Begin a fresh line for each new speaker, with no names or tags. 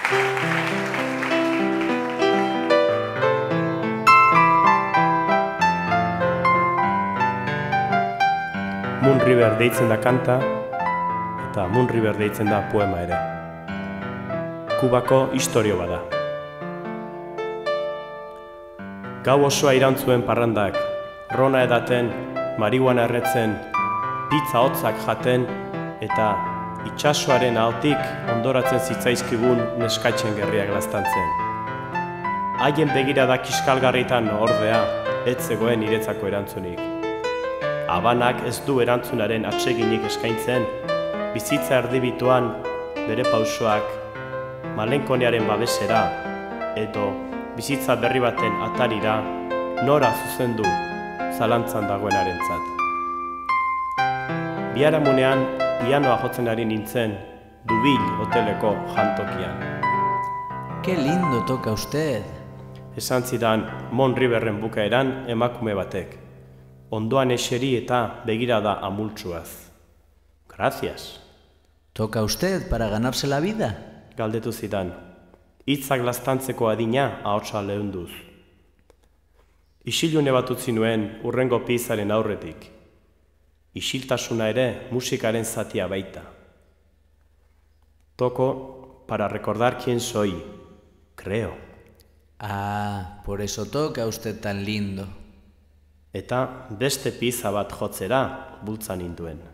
Moon River deitzen da kanta, eta Moon River deitzen da poema ere. Kubako istorio bada. Gau osoa irantzuen parrandak, rona edaten, marihuana erretzen, pizza hotzak jaten, eta itsasoaren ahotik ondoratzen zitzaizkigun neskatzen gerriak laztantzen. Haien begirada kiskalgarritan ordea, ez zegoen niretzako erantzunik. Habanak ez du erantzunaren atseginik eskaintzen, bizitza erdibituan bere pausoak malenkonearen babesera, edo bizitza berri baten atarira nora zuzendu zalantzan dagoenarentzat. Biharamunean pianoa jotzen ari nintzen Dubil hoteleko jantokian.
Qué lindo toca usted.
Esan zidan Moon Riverren bukaeran emakume batek. Ondoan eseri eta begirada amultsuaz. Gracias.
¿Toca usted para ganarse la vida?
Galdetu zidan. Hitzak laztantzeko adina ahotsa leunduz. Isilune bat utzi nuen hurrengo pizaren aurretik. Isiltasuna ere musikaren zatia baita. Toco para recordar quién soy, creo.
Ah, por eso toca usted tan lindo.
Eta beste piza bat jotzera bultza ninduen.